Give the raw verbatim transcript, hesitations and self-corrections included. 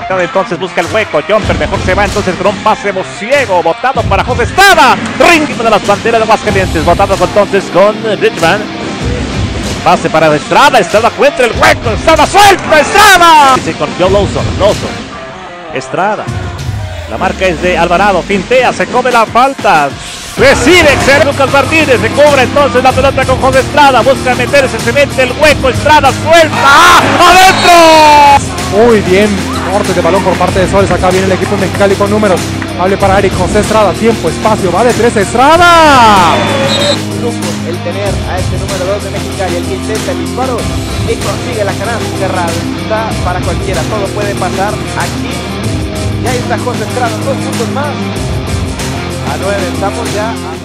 Entonces busca el hueco, Jumper mejor se va entonces con un pase ciego, botado para José Estrada, ring de las banderas de Aguascalientes, botado entonces con Richman, pase para Estrada, Estrada encuentra el hueco, Estrada suelta, Estrada, dice con Joe Lawson, Lawson, Estrada, la marca es de Alvarado, fintea, se come la falta, recibe Lucas Martínez, se cobra entonces la pelota con José Estrada, busca meterse, se mete el hueco, Estrada suelta, ¡ah! ¡Adentro! Muy bien, corte de balón por parte de Soles, acá viene el equipo Mexicali con números, hable para Eric, José Estrada, tiempo, espacio, va de tres, Estrada. El tener a este número dos de Mexicali, el que intenta el disparo y consigue la canasta, está para cualquiera, todo puede pasar aquí, y ahí está José Estrada, dos puntos más, a nueve, estamos ya a...